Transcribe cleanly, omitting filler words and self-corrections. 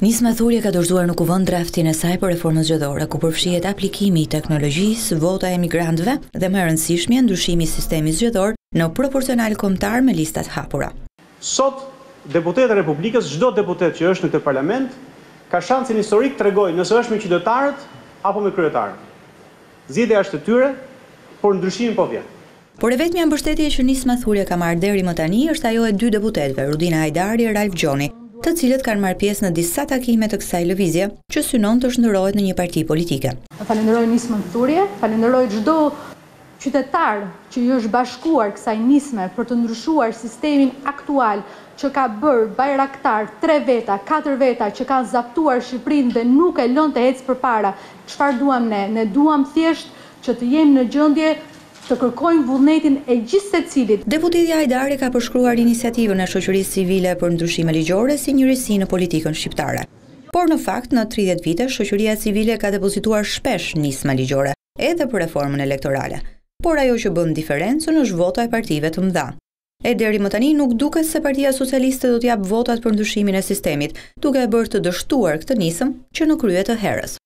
Nisma Thurje ka dorëzuar në kuvend draftin e saj për reformën zgjedhore, ku përfshihet aplikimi i teknologjisë, vota e emigrantëve dhe më e rëndësishmja ndryshimi i sistemit zgjedhor në proporcional kombëtar me listat hapura. Sot deputetët e Republikës, çdo deputet që është në këtë parlament, ka shansin historik t'rregojë nëse është me qytetarët apo me kryetarët. Zgjedhja është e tyre, por ndryshimi po vjen. Por e vetmja mbështetje që Nisma Thurje ka marrë deri më tani është ajo e dy deputetëve, Rudina Hajdari e Ralf Gjoni, të cilët kanë marrë pjesë në disa takime të kësaj lëvizje, që synon të shndërrohet në një parti politike. Falenderoj Nismën Thurje, falenderoj çdo qytetar që i është bashkuar kësaj nisme për të ndryshuar sistemin aktual që ka bërë Bajraktar 3 veta, 4 veta që kanë zaptuar Shqipërinë dhe nuk e lën të ecë përpara. Çfarë duam ne? Ne duam thjesht që të jemi në gjendje të kërkojmë vullnetin e gjithë secilit. Deputeti Hajdari ka përshkruar iniciativën e shoqërisë civile për ndryshime ligjore si një risi në politikën shqiptare. Por në fakt, në 30 vite, shoqëria civile ka depozituar shpesh nisma ligjore, edhe për reformën elektorale. Por ajo që bën diferencën është vota e partive të mëdha. E deri më tani nuk duket se Partia Socialiste do t'jap votat për ndryshimin e sistemit, duke e bërë të dështuar këtë nisëm që në krye të herës.